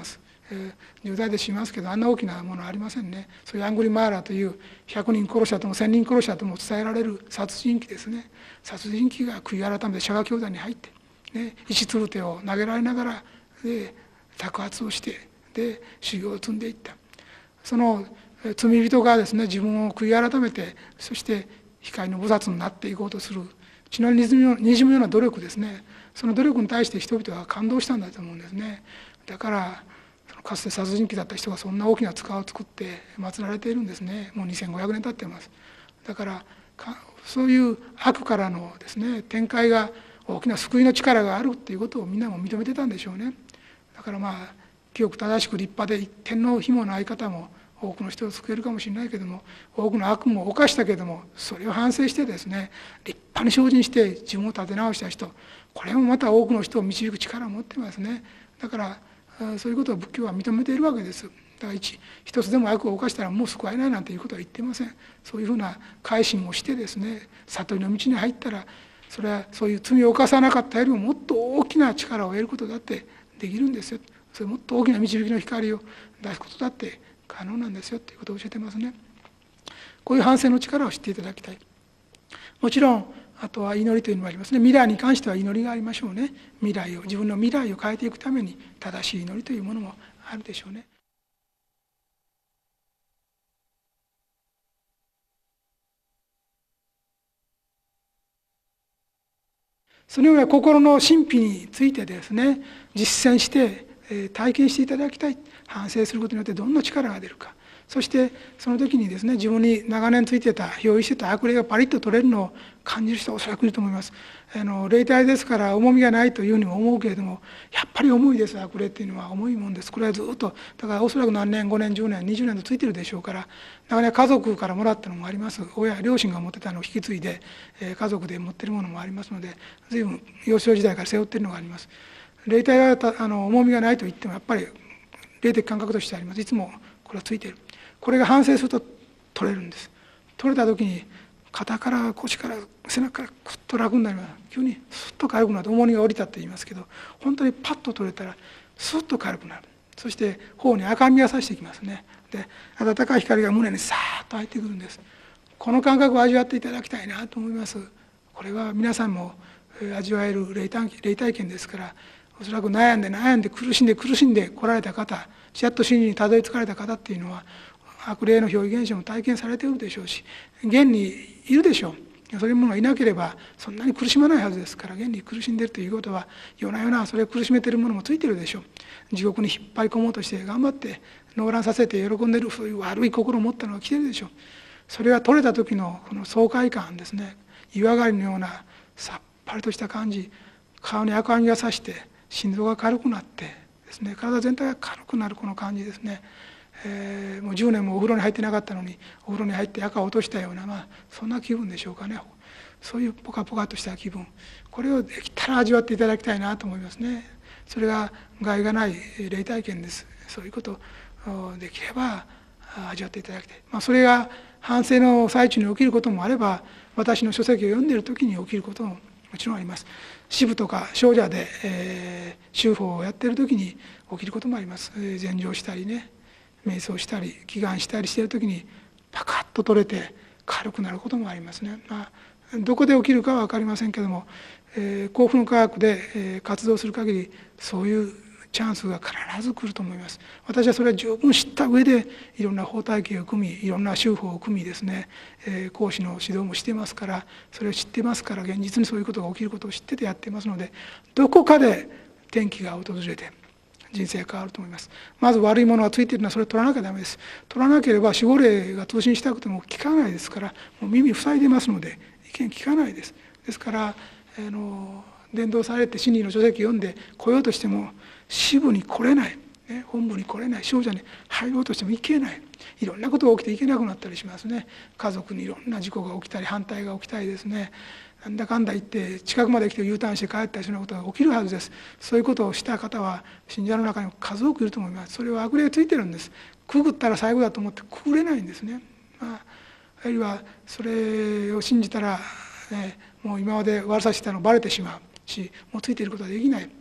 S3: えー、重罪でしますけど、あんな大きなものはありませんね。そういうアングリマーラーというひゃくにん殺したともせんにん殺したとも伝えられる殺人鬼ですね。殺人鬼が悔い改めて釈迦教団に入って、ね、石つるてを投げられながらで托発をしてで修行を積んでいった。その罪人がですね、自分を悔い改めて、そして光の菩薩になっていこうとする血のにじむような努力ですね。その努力に対して人々は感動したんだと思うんですね。だからかつて殺人鬼だった人がそんな大きな塚を作って祀られているんですね。もうにせんごひゃくねん経っています。だからそういう悪からのですね、展開が大きな救いの力があるっていうことをみんなも認めてたんでしょうね。だからまあ清く正しく立派で一点の非もない方も多くの人を救えるかもしれないけども、多くの悪も犯したけども、それを反省してですね、立派に精進して自分を立て直した人、これもまた多くの人を導く力を持ってますね。だからそういうことを仏教は認めているわけです。だから一一つでも悪を犯したらもう救われないなんていうことは言っていません。そういうふうな改心をしてですね、悟りの道に入ったら、それはそういう罪を犯さなかったよりももっと大きな力を得ることだってできるんですよ。それもっと大きな導きの光を出すことだって可能なんですよということを教えてますね。こういう反省の力を知っていただきたい。もちろんあとは祈りというのもありますね。未来に関しては祈りがありましょうね。未来を自分の未来を変えていくために正しい祈りというものもあるでしょうね。そのような心の神秘についてですね、実践して体験していただきたい。反省することによってどんな力が出るか。そしてその時にですね、自分に長年ついてた憑依してた悪霊がパリッと取れるのを感じる人はおそらくいると思います。あの霊体ですから重みがないというふうにも思うけれども、やっぱり重いです。悪霊っていうのは重いもんです。これはずっとだからおそらく何年ごねんじゅうねんにじゅうねんとついてるでしょうから、長年家族からもらったのもあります。親両親が持ってたのを引き継いで、えー、家族で持ってるものもありますので、随分幼少時代から背負ってるのがあります。霊体はあの重みがないと言ってもやっぱり霊的感覚としてあります。いつもこれはついている。これが反省すると取れるんです。取れた時に肩から腰から背中からクッと楽になります。急にスッと軽くなって重荷が下りたって言いますけど、本当にパッと取れたらスッと軽くなる。そして頬に赤みがさしてきますね。で暖かい光が胸にさーっと入ってくるんです。この感覚を味わっていただきたいなと思います。これは皆さんも味わえる霊体、霊体験ですから、おそらく悩んで悩んで苦しんで苦しんで来られた方、やっと真理にたどり着かれた方っていうのは悪霊の表現象も体験されているでしょうし、現にいるでしょう。そういうものがいなければそんなに苦しまないはずですから、現に苦しんでいるということは夜な夜なそれを苦しめているものもついているでしょう。地獄に引っ張り込もうとして頑張って動乱させて喜んでいる、そういう悪い心を持ったのが来ているでしょう。それが取れた時のこの爽快感ですね、湯上がりのようなさっぱりとした感じ、顔に赤みがさして心臓が軽くなってですね、体全体が軽くなるこの感じですね。えー、もうじゅうねんもお風呂に入ってなかったのにお風呂に入って赤を落としたような、まあそんな気分でしょうかね。そういうポカポカとした気分、これをできたら味わっていただきたいなと思いますね。それが害がない霊体験です。そういうことをできれば味わっていただきたい。まあ、それが反省の最中に起きることもあれば、私の書籍を読んでいる時に起きることももちろんあります。支部とか精舎で、えー、修法をやっている時に起きることもあります。禅定したりね、瞑想したり祈願したりしている時にパカッと取れて軽くなることもありますね。まあ、どこで起きるかは分かりませんけども、えー、幸福の科学で、えー、活動する限りそういうチャンスが必ず来ると思います。私はそれは十分知った上でいろんな法体系を組み、いろんな修法を組みですね、えー、講師の指導もしていますから、それを知っていますから、現実にそういうことが起きることを知っててやっていますので、どこかで転機が訪れて人生が変わると思います。まず悪いものがついているのはそれを取らなきゃダメです。取らなければ守護霊が通信したくても聞かないですから、もう耳塞いでますので意見聞かないです。ですからあの伝道されて真理の書籍を読んで来ようとしても支部に来れない、ね、本部に来れない、少女に入ろうとしてもいけない、いろんなことが起きていけなくなったりしますね。家族にいろんな事故が起きたり反対が起きたりですね、なんだかんだ言って近くまで来て U ターンして帰ったりするようなことが起きるはずです。そういうことをした方は信者の中にも数多くいると思います。それは悪霊がついてるんです。くぐったら最後だと思ってくぐれないんですね。まあ、あるいはそれを信じたら、ね、もう今まで悪さしてたのバレてしまうし、もうついていることはできない。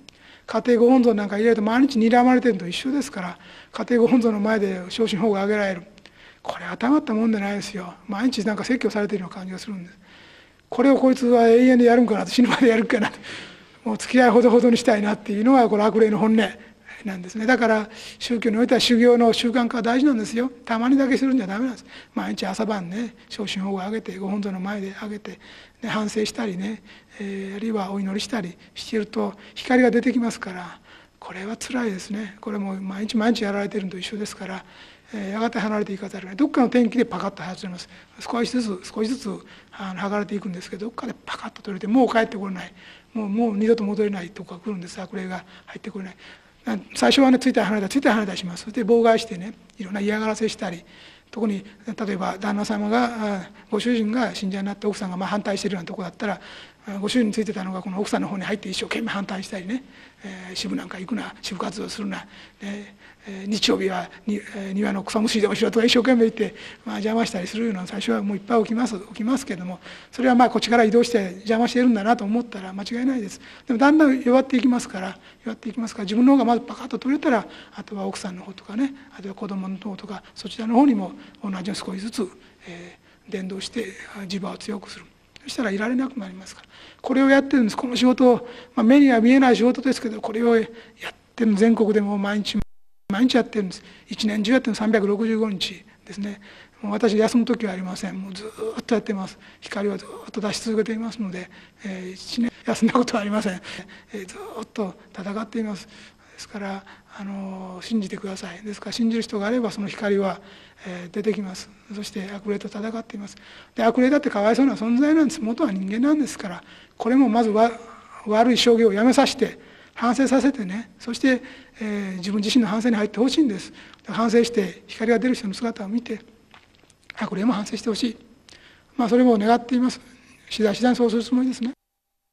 S3: 家庭ご本尊なんか入れると毎日睨まれてるのと一緒ですから、家庭ご本尊の前で昇進法が挙げられる。これ頭ったもんでないですよ。毎日なんか説教されているような感じがするんです。これをこいつは永遠でやるんかなと、死ぬまでやるかなと、もう付き合いほどほどにしたいなっていうのがこの悪霊の本音なんですね。だから宗教においては修行の習慣化は大事なんですよ。たまにだけするんじゃダメなんです。毎日朝晩ね、昇進法を挙げてご本尊の前で挙げて、ね、反省したりね、えー、あるいはお祈りしたりしていると光が出てきますから、これは辛いですね。これも毎日毎日やられているのと一緒ですから、えー、やがて離れていかざるを得ない。どっかの天気でパカッと外れます。少しずつ少しずつあの剥がれていくんですけど、どっかでパカッと取れてもう帰ってこれない、もうもう二度と戻れないとか来るんです。悪霊が入ってこれない。最初はね、ついたり離れたりついたり離れたりします。そして妨害してね、いろんな嫌がらせしたり、特に例えば旦那様がご主人が信者になって奥さんがまあ反対しているようなところだったら、ご主人についてたのがこの奥さんの方に入って一生懸命反対したりね、えー、支部なんか行くな、支部活動するな、ねえー、日曜日はに、えー、庭の草むしりでもしろとか一生懸命言って、まあ、邪魔したりするような最初はもういっぱい起きます起きますけれども、それはまあこっちから移動して邪魔しているんだなと思ったら間違いないです。でもだんだん弱っていきますから弱っていきますから自分の方がまずパカッと取れたら、あとは奥さんの方とかね、あとは子供の方とかそちらの方にも同じように少しずつ、えー、伝導して磁場を強くする。そしたらいられなくなりますから、これをやってるんです。この仕事を、まあ、目には見えない仕事ですけど、これをやってるの全国でも毎日毎日やってるんです。一年中やってるのさんびゃくろくじゅうごにちですね。もう私休む時はありません。もうずっとやってます。光をずっと出し続けていますので、えー、いちねん休んだことはありません。えー、ずっと戦っています。ですからあの信じてください。ですから信じる人があればその光は、えー、出てきます。そして悪霊と戦っています。で悪霊だってかわいそうな存在なんです。元は人間なんですから、これもまずは悪い商業をやめさせて反省させてね、そして、えー、自分自身の反省に入ってほしいんです。反省して光が出る人の姿を見て悪霊も反省してほしい、まあそれも願っています。次第次第にそうするつもりですね。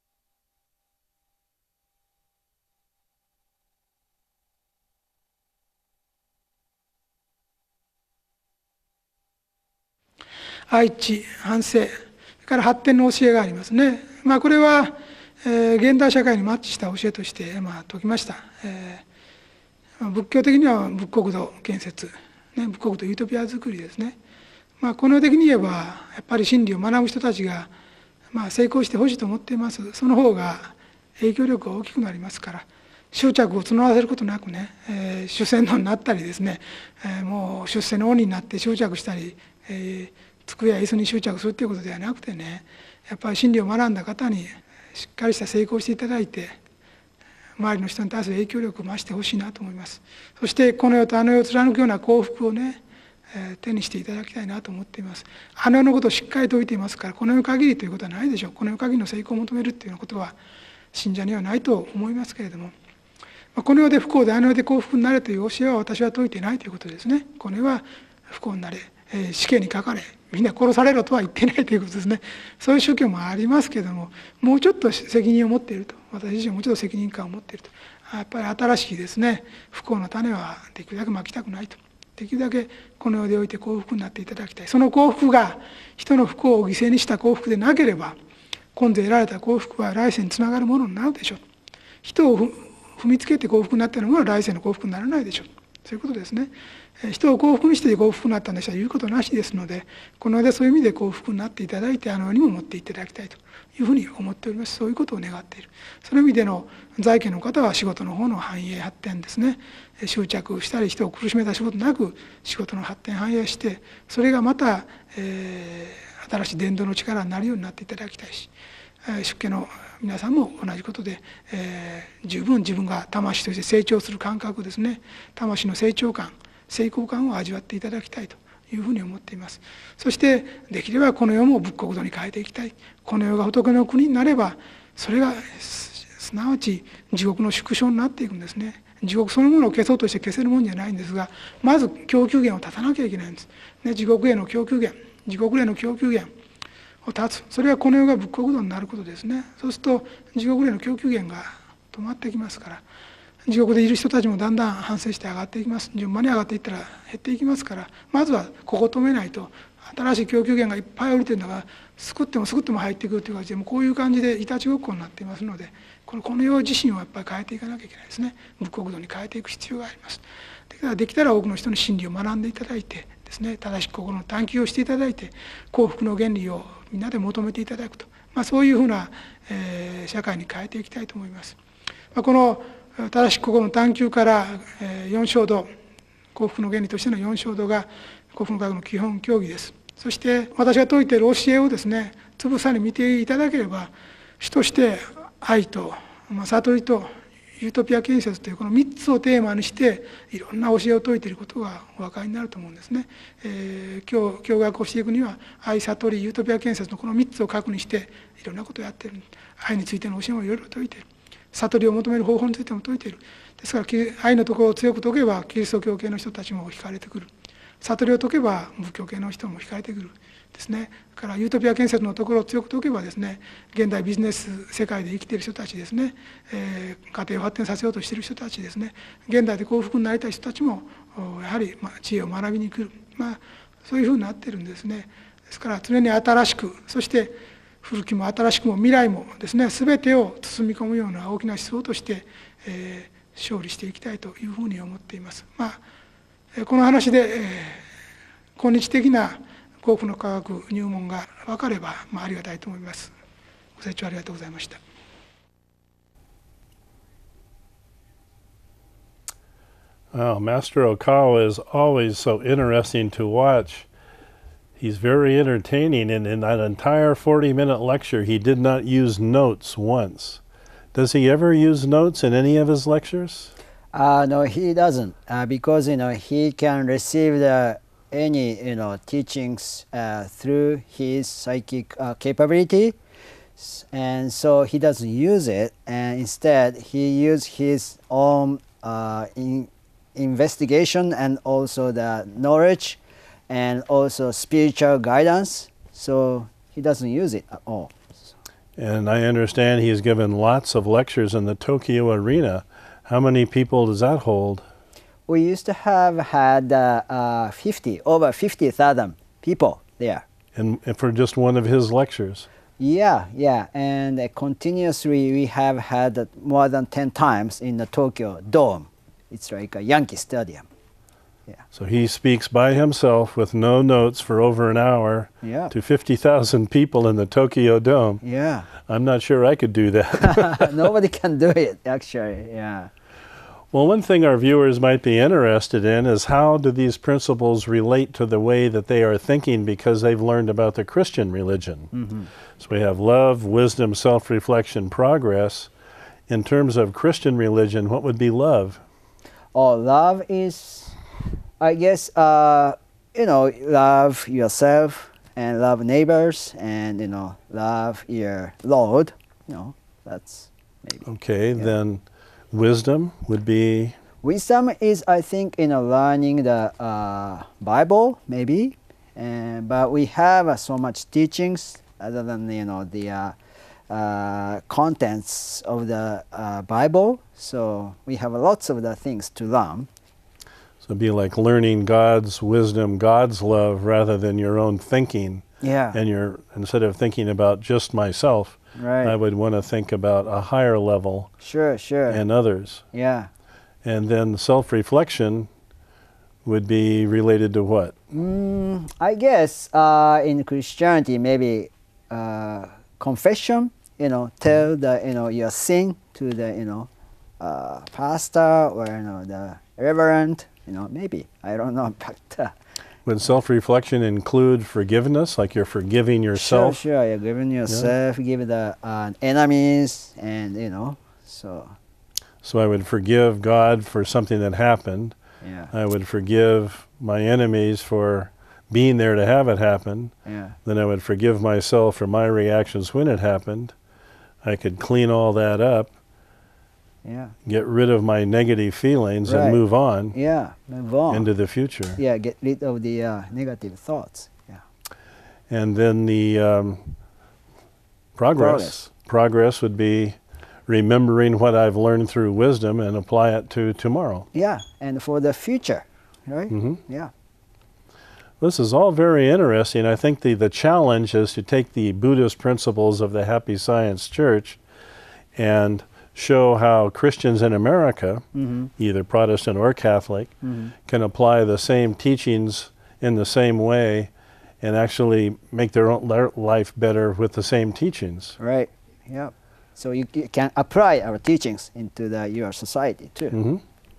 S3: 愛知、反省、それから発展の教えがありますね。まあ、これは、えー、現代社会にマッチした教えとして、まあ、説きました。えー、仏教的には仏国土建設、ね、仏国土ユートピア作りですね。まあ、この世的に言えばやっぱり真理を学ぶ人たちが、まあ、成功してほしいと思っています。その方が影響力が大きくなりますから、執着を募らせることなくね、えー、主戦のになったりですね、えー、もう出世の鬼になって執着したり、えー机や椅子に執着するということではなくてね、やっぱり真理を学んだ方にしっかりした成功していただいて、周りの人に対する影響力を増してほしいなと思います。そしてこの世とあの世を貫くような幸福をね、えー、手にしていただきたいなと思っています。あの世のことをしっかり説いていますから、この世限りということはないでしょう。この世限りの成功を求めるというようなことは信者にはないと思いますけれども、この世で不幸であの世で幸福になれという教えは私は説いていないということですね。この世は不幸になれ、えー、死刑にかかれ、みんな殺されろとは言ってないということですね。そういう宗教もありますけれども、もうちょっと責任を持っていると、私自身もうちょっと責任感を持っていると、やっぱり新しいですね、不幸の種はできるだけまきたくないと、できるだけこの世でおいて幸福になっていただきたい。その幸福が人の不幸を犠牲にした幸福でなければ、今世得られた幸福は来世につながるものになるでしょう。人を踏みつけて幸福になったのが来世の幸福にならないでしょう。そういうことですね。人を幸福にして幸福になったんでしたら言うことなしですので、この世でそういう意味で幸福になっていただいて、あの世にも持っていただきたいというふうに思っております。そういうことを願っている。その意味での在家の方は仕事の方の繁栄発展ですね。執着したり人を苦しめた仕事なく仕事の発展繁栄して、それがまた、えー、新しい伝道の力になるようになっていただきたいし、出家の皆さんも同じことで、えー、十分自分が魂として成長する感覚ですね、魂の成長感、成功感を味わっていただきたいというふうに思っています。そしてできればこの世も仏国土に変えていきたい。この世が仏の国になれば、それがすなわち地獄の縮小になっていくんですね。地獄そのものを消そうとして消せるもんじゃないんですが、まず供給源を断たなきゃいけないんです、ね、地獄への供給源、地獄への供給源を断つ。それはこの世が仏国土になることですね。そうすると地獄への供給源が止まってきますから、地獄でいる人たちもだんだん反省して上がっていきます。順番に上がっていったら減っていきますから、まずはここ止めないと、新しい供給源がいっぱい降りてるんだから、 救っても救っても入ってくるという感じで、もうこういう感じでいたちごっこになっていますので、このこの世自身をやっぱり変えていかなきゃいけないですね。仏国土に変えていく必要があります。できたら多くの人の真理を学んでいただいてですね、正しく心の探求をしていただいて、幸福の原理をみんなで求めていただくと、まあ、そういうふうな、えー、社会に変えていきたいと思います。まあ、この正しく心の探求から、えー、四正道、幸福の原理としての四正道が幸福の科学の基本教義です。そして私が説いている教えをですね、つぶさに見ていただければ、主として愛と、まあ、悟りとユートピア建設というこのみっつをテーマにしていろんな教えを説いていることがお分かりになると思うんですね。えー、教教学をしていくには愛、悟り、ユートピア建設のこのみっつを確認していろんなことをやっている。愛についての教えもいろいろ説いている。悟りを求める方法についても説いている。ですから愛のところを強く説けばキリスト教系の人たちも惹かれてくる。悟りを説けば仏教系の人も惹かれてくるですね。からユートピア建設のところを強く説けばですね、現代ビジネス世界で生きている人たちですね、えー、家庭を発展させようとしている人たちですね、現代で幸福になりたい人たちもやはりまあ知恵を学びに来る、まあ、そういうふうになっているんですね。ですから常に新しく、そして古きも新しくも未来もですね、全てを包み込むような大きな思想として、えー、勝利していきたいというふうに思っています。まあ、この話で、えー、今日的な幸福の科学入門が分かれば、まあ、ありがたいと思います。ご清聴ありがとうございました。
S1: Wow, Master Okawa is always so interesting to watch. He's very entertaining, and in that entire forty-minute lecture, he did not use notes once. Does he ever use notes in any of his lectures?
S2: Uh, no, he doesn't, uh, because you know he can receive the any you know teachings uh, through his psychic uh, capability, and so he doesn't use it, and instead he uses his own uh, in investigation and also the knowledge and also spiritual guidance, so he doesn't use it at all.
S1: And I understand he's given lots of lectures in the Tokyo Arena. How many people does that hold?
S2: We used to have had uh, uh, fifty, over fifty thousand people there.
S1: And, and for just one of his lectures?
S2: Yeah, yeah, and uh, continuously we have had uh, more than ten times in the Tokyo Dome. It's like a Yankee Stadium. Yeah.
S1: So he speaks by himself with no notes for over an hour
S2: Yeah.
S1: to fifty thousand people in the Tokyo Dome.
S2: Yeah.
S1: I'm not sure I could do that.
S2: Nobody can do it, actually, yeah.
S1: Well, one thing our viewers might be interested in is how do these principles relate to the way that they are thinking because they've learned about the Christian religion.
S2: Mm-hmm.
S1: So we have love, wisdom, self-reflection, progress. In terms of Christian religion, what would be love?
S2: Oh, love is, I guess, uh, you know, love yourself and love neighbors and, you know, love your Lord. You know, that's maybe.
S1: Okay,
S2: Yeah.
S1: then wisdom would be?
S2: Wisdom is, I think, you know, learning the uh, Bible, maybe. And, but we have uh, so much teachings other than, you know, the uh, uh, contents of the uh, Bible. So we have lots of the things to learn.
S1: So it'd be like learning God's wisdom, God's love, rather than your own thinking.
S2: Yeah.
S1: And your instead of thinking about just myself,
S2: Right.
S1: I would want to think about a higher level
S2: Sure, sure.
S1: and others.
S2: Yeah.
S1: And then self-reflection would be related to what?
S2: Mm, I guess uh, in Christianity, maybe uh, confession. You know, tell the you know your sin to the you know uh, pastor or you know the reverend. You know, maybe I don't know, but uh,
S1: Would self-reflection include forgiveness, like you're forgiving yourself?
S2: Sure, sure. You're giving yourself, give the uh, enemies, and you know, so.
S1: So I would forgive God for something that happened.
S2: Yeah.
S1: I would forgive my enemies for being there to have it happen.
S2: Yeah.
S1: Then I would forgive myself for my reactions when it happened. I could clean all that up,
S2: Yeah.
S1: get rid of my negative feelings
S2: Right.
S1: and move on
S2: Yeah. Move on.
S1: into the future.
S2: Yeah. Get rid of the uh, negative thoughts. Yeah.
S1: And then the um, progress.
S2: Progress.
S1: Progress would be remembering what I've learned through wisdom and apply it to tomorrow.
S2: Yeah. And for the future, right?
S1: hmm
S2: Yeah.
S1: This is all very interesting. I think the, the challenge is to take the Buddhist principles of the Happy Science Church and show how Christians in America, mm-hmm. either Protestant or Catholic, mm-hmm. can apply the same teachings in the same way and actually make their own their life better with the same teachings.
S2: Right, yeah. So you, you can apply our teachings into the, your society too.
S1: Mm-hmm.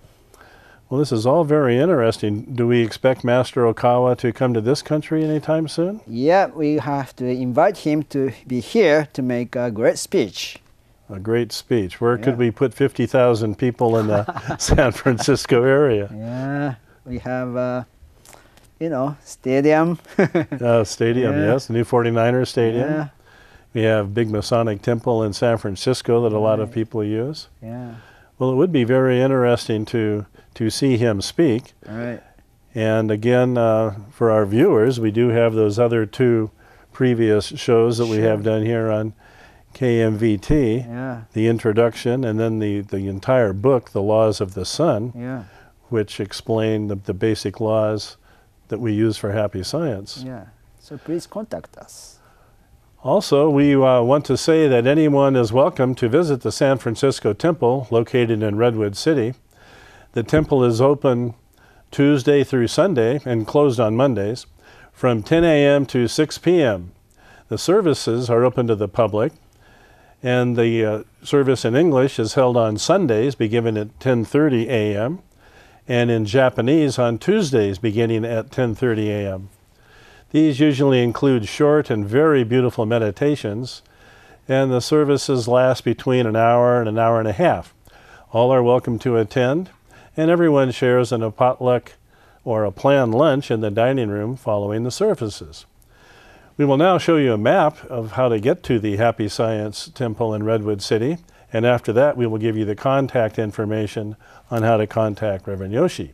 S1: Well, this is all very interesting. Do we expect Master Okawa to come to this country anytime soon?
S2: Yeah, we have to invite him to be here to make a great speech.
S1: A great speech. Where
S2: yeah.
S1: could we put fifty thousand people in the San Francisco area?
S2: Yeah, we have, uh, you know, stadium.
S1: uh, stadium, yeah. yes, the new forty-niners stadium.
S2: Yeah.
S1: We have big Masonic temple in San Francisco that a lot of people use.
S2: Yeah.
S1: Well, it would be very interesting to to see him speak.
S2: All right.
S1: And again, uh, for our viewers, we do have those other two previous shows that
S2: sure.
S1: we have done here on K M V T,
S2: yeah.
S1: the introduction, and then the, the entire book, The Laws of the Sun,
S2: yeah.
S1: which explain the, the basic laws that we use for Happy Science.
S2: Yeah. So please contact us.
S1: Also, we uh, want to say that anyone is welcome to visit the San Francisco Temple located in Redwood City. The temple is open Tuesday through Sunday and closed on Mondays from ten a m to six p m The services are open to the public, and the uh, service in English is held on Sundays beginning at ten thirty a m and in Japanese on Tuesdays beginning at ten thirty a m These usually include short and very beautiful meditations, and the services last between an hour and an hour and a half. All are welcome to attend, and everyone shares in a potluck or a planned lunch in the dining room following the services. We will now show you a map of how to get to the Happy Science Temple in Redwood City, and after that we will give you the contact information on how to contact Reverend Yoshi.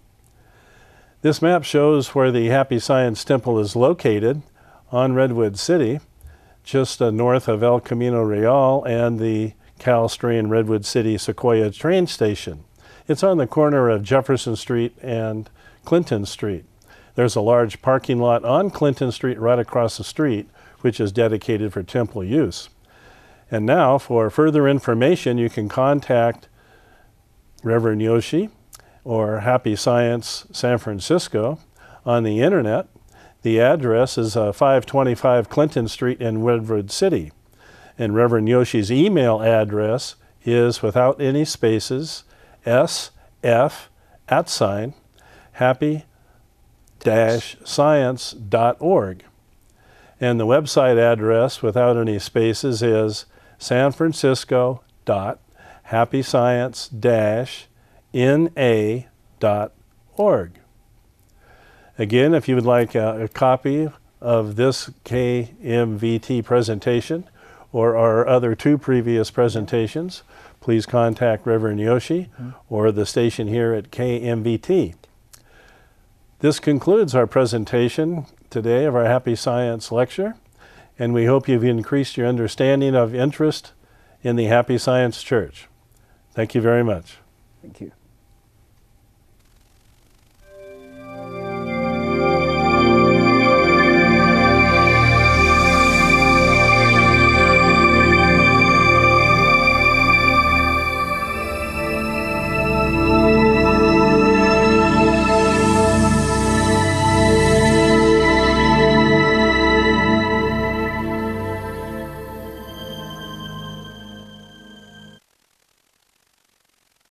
S1: This map shows where the Happy Science Temple is located on Redwood City, just uh, north of El Camino Real and the Calstrain Redwood City Sequoia train station. It's on the corner of Jefferson Street and Clinton Street. There's a large parking lot on Clinton Street right across the street, which is dedicated for temple use. And now, for further information, you can contact Reverend Yoshi or Happy Science San Francisco on the internet. The address is uh, five twenty-five Clinton Street in Redwood City. And Reverend Yoshi's email address is, without any spaces, sf at sign happy dash science dot org. And the website address, without any spaces, is san francisco dot happy science dash N A dot org. Again, if you would like a, a copy of this K M V T presentation or our other two previous presentations, please contact Reverend Yoshi mm-hmm. or the station here at K M V T. This concludes our presentation today of our Happy Science lecture, and we hope you've increased your understanding of interest in the Happy Science Church. Thank you very much.
S2: Thank you.